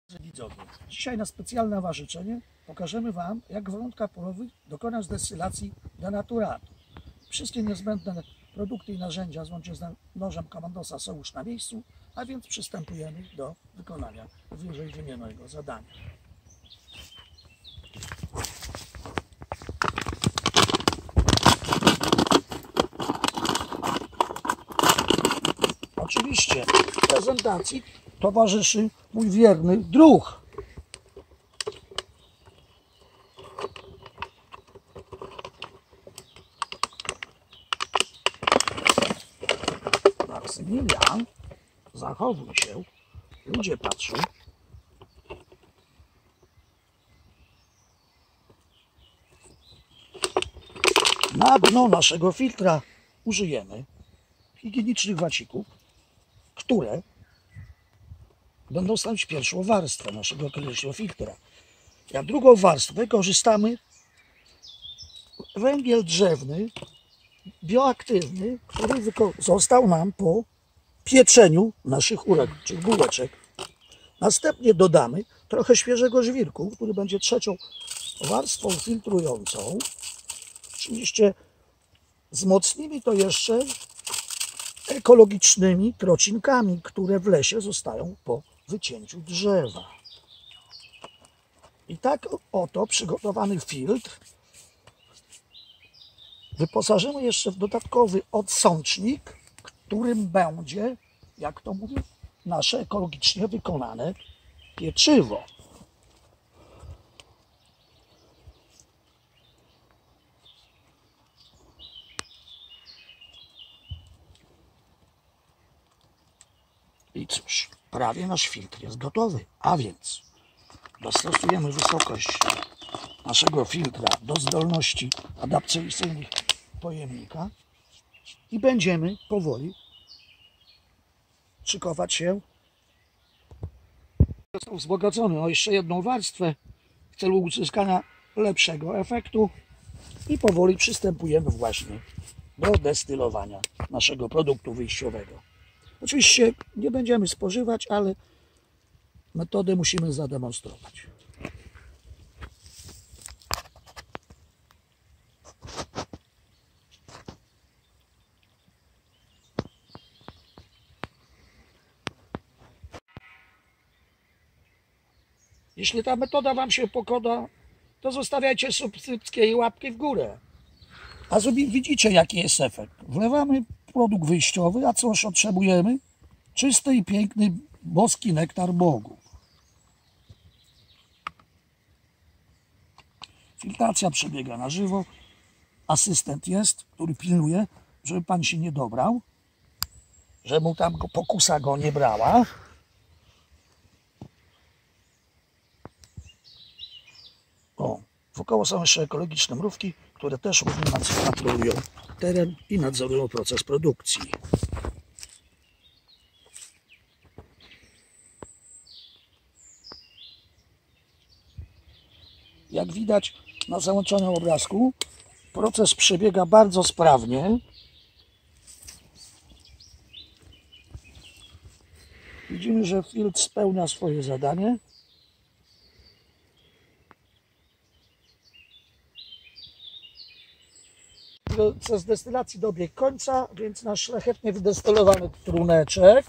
Widzowie, dzisiaj na specjalne Wasze życzenie pokażemy Wam, jak w warunkach polowych dokonać destylacji denaturatu. Wszystkie niezbędne produkty i narzędzia złącznie z nożem Commandosa są już na miejscu, a więc przystępujemy do wykonania wyżej wymienionego zadania. Oczywiście prezentacji towarzyszy mój wierny druh. Maksymilian, zachowuj się, ludzie patrzą. Na dno naszego filtra użyjemy higienicznych wacików, które będą stanowić pierwszą warstwę naszego ekologicznego filtra. Jak drugą warstwę korzystamy węgiel drzewny, bioaktywny, który został nam po pieczeniu naszych czy bułeczek. Następnie dodamy trochę świeżego żwirku, który będzie trzecią warstwą filtrującą. Oczywiście wzmocnimy to jeszcze ekologicznymi trocinkami, które w lesie zostają po wycięciu drzewa. I tak oto przygotowany filtr wyposażymy jeszcze w dodatkowy odsącznik, którym będzie, jak to mówię, nasze ekologicznie wykonane pieczywo. I cóż, prawie nasz filtr jest gotowy, a więc dostosujemy wysokość naszego filtra do zdolności adaptacyjnych pojemnika i będziemy powoli szykować się. Został wzbogacony o jeszcze jedną warstwę w celu uzyskania lepszego efektu i powoli przystępujemy właśnie do destylowania naszego produktu wyjściowego. Oczywiście nie będziemy spożywać, ale metodę musimy zademonstrować. Jeśli ta metoda Wam się podoba, to zostawiajcie subskrypcję i łapki w górę. A widzicie, jaki jest efekt. Wlewamy produkt wyjściowy, a cóż otrzymujemy? Czysty i piękny boski nektar bogów. Filtracja przebiega na żywo. Asystent jest, który pilnuje, żeby Pan się nie dobrał, że mu tam pokusa go nie brała. Wokoło są jeszcze ekologiczne mrówki, które też również patrolują teren i nadzorują proces produkcji. Jak widać na załączonym obrazku, proces przebiega bardzo sprawnie. Widzimy, że filtr spełnia swoje zadanie. Proces destylacji dobiegł końca, więc nasz szlachetnie wydestylowany truneczek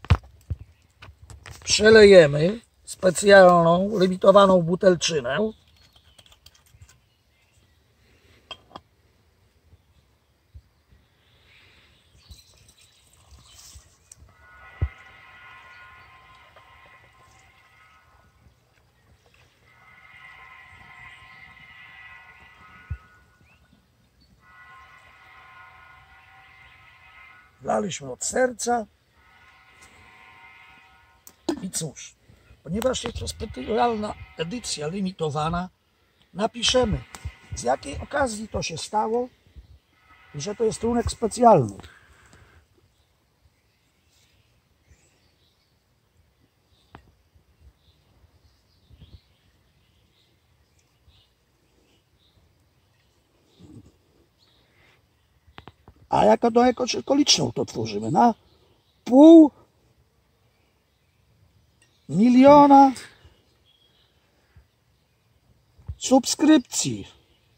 przelejemy w specjalną, limitowaną butelczynę. Wlaliśmy od serca i cóż, ponieważ jest to specjalna edycja limitowana, napiszemy, z jakiej okazji to się stało i że to jest trunek specjalny. A jako do ekologiczną to tworzymy na 500 000 subskrypcji.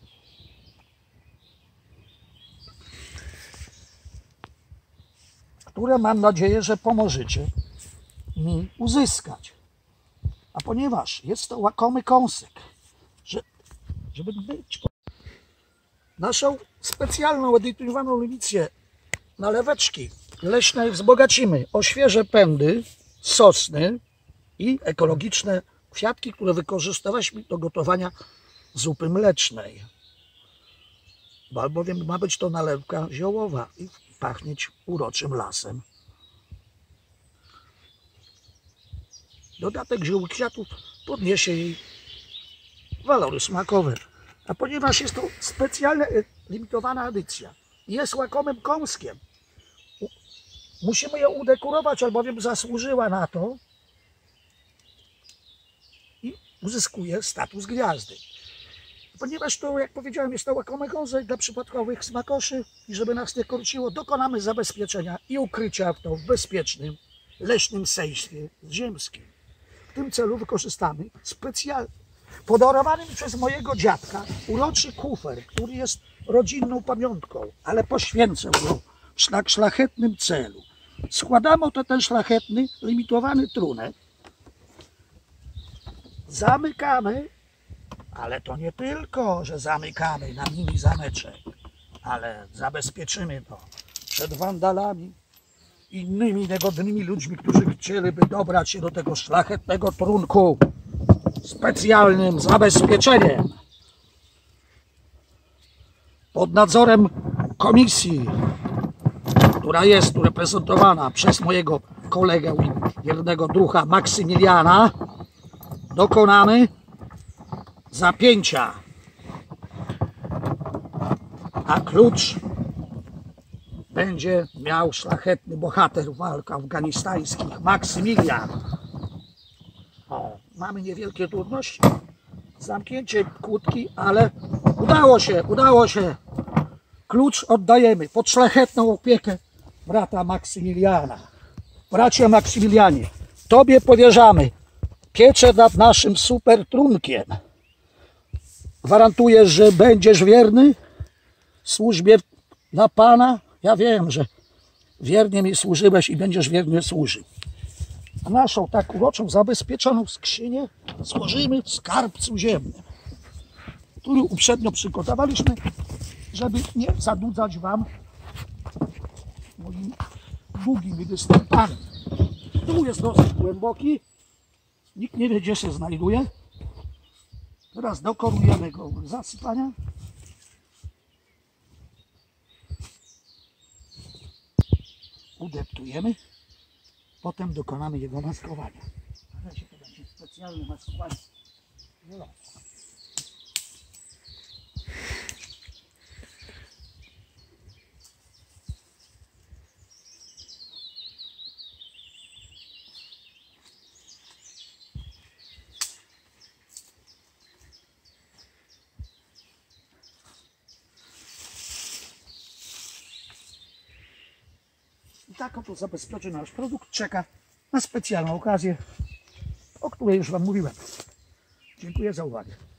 Które mam nadzieję, że pomożecie mi uzyskać. A ponieważ jest to łakomy kąsek, żeby być naszą specjalną edytowaną edycję naleweczki leśnej wzbogacimy o świeże pędy, sosny i ekologiczne kwiatki, które wykorzystaliśmy do gotowania zupy mlecznej. Albowiem ma być to nalewka ziołowa i pachnieć uroczym lasem. Dodatek ziół i kwiatów podniesie jej walory smakowe. A ponieważ jest to specjalnie limitowana edycja i jest łakomym kąskiem, musimy ją udekorować, albowiem zasłużyła na to i uzyskuje status gwiazdy. Ponieważ to, jak powiedziałem, jest to łakomy kąsek dla przypadkowych smakoszy i żeby nas nie korciło, dokonamy zabezpieczenia i ukrycia w bezpiecznym, leśnym sejfie ziemskim. W tym celu wykorzystamy specjalny, podarowany przez mojego dziadka, uroczy kufer, który jest rodzinną pamiątką, ale poświęcę go w tak szlachetnym celu. Składamy oto ten szlachetny, limitowany trunek, zamykamy, ale to nie tylko, że zamykamy na mini zameczek, ale zabezpieczymy to przed wandalami, innymi niegodnymi ludźmi, którzy chcieliby dobrać się do tego szlachetnego trunku specjalnym zabezpieczeniem. Pod nadzorem komisji, która jest tu reprezentowana przez mojego kolegę i wiernego druha Maksymiliana, dokonamy zapięcia. A klucz będzie miał szlachetny bohater walk afganistańskich Maksymilian. O, mamy niewielkie trudności z zamknięciem kłódki, ale udało się. Klucz oddajemy pod szlachetną opiekę brata Maksymiliana. Bracie Maksymilianie, tobie powierzamy pieczę nad naszym super trunkiem. Gwarantuję, że będziesz wierny w służbie dla Pana. Ja wiem, że wiernie mi służyłeś i będziesz wiernie służył. A naszą tak uroczą, zabezpieczoną skrzynię złożymy w skarbcu ziemnym, który uprzednio przygotowaliśmy, żeby nie zanudzać Wam moimi długimi występami. Tu jest dosyć głęboki, nikt nie wie, gdzie się znajduje. Teraz dokonujemy go zasypania. Udeptujemy. Potem dokonamy jego maskowania. Ale się to będzie specjalne maskowanie. No. I tak oto zabezpieczony nasz produkt czeka na specjalną okazję, o której już Wam mówiłem. Dziękuję za uwagę.